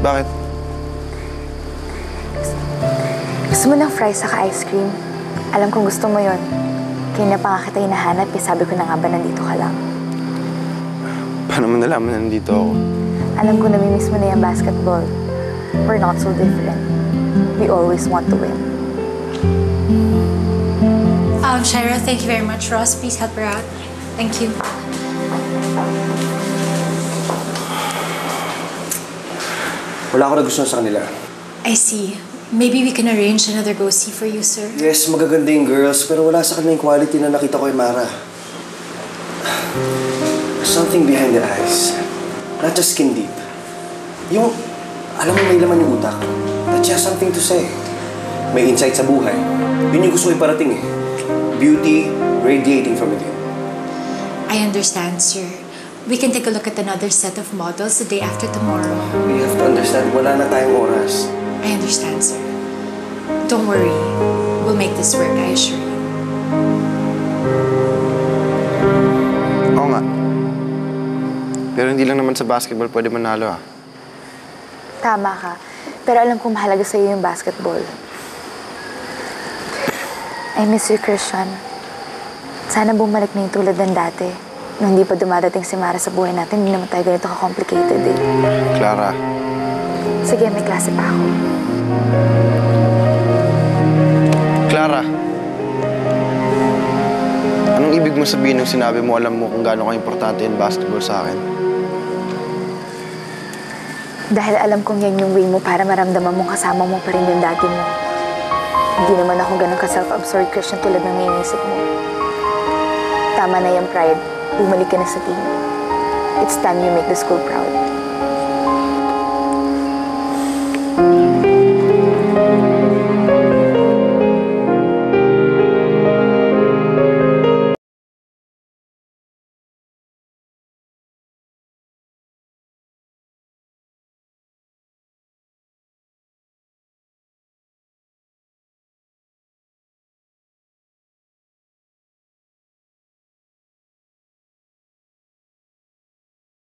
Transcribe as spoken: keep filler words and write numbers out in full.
Bakit? Gusto mo ng fries saka ice cream? Alam kong gusto mo yon. Kaya na pa nga kita hinahanap, eh sabi ko na nga ba nandito ka lang. Paano mo nalaman na nandito ako? Alam ko namimiss mo na yung basketball. We're not so different. We always want to win. Um, Shira, thank you very much. Ross, please help her out. Thank you. Wala ako nagustuhan sa kanila. I see. Maybe we can arrange another go-see for you, sir. Yes, magaganda yung girls, pero wala sa kanila yung quality na nakita ko kay Mara. There's something behind the eyes. Not just skin deep. Yung, alam mo may laman yung utak. That she has something to say. May insight sa buhay. Yun yung gusto ko iparating eh. Beauty radiating from within. I understand, sir. We can take a look at another set of models the day after tomorrow. We have to understand, wala na tayong oras. I understand, sir. Don't worry. We'll make this work, I assure you. Oo nga. Pero hindi lang naman sa basketball pwede manalo ah. Tama ka. Pero alam kong mahalaga sa'yo yung basketball. I miss you, Christian. Sana bumalik na yung tulad ng dati. Nung hindi pa dumadating si Mara sa buhay natin, hindi naman tayo ganito ka-complicated eh. Clara. Sige, may klase pa ako. Clara. Anong ibig mo sabihin nung sinabi mo alam mo kung gaano ka-importante yung basketball sa akin? Dahil alam kong yan yung way mo para maramdaman mong kasama mo pa rin yung dati mo. Hindi naman ako ganun ka-self-absorbed Christian tulad ng iniisip mo. Tama na yung pride. Bumalik ka na sa team. It's time you make the school proud.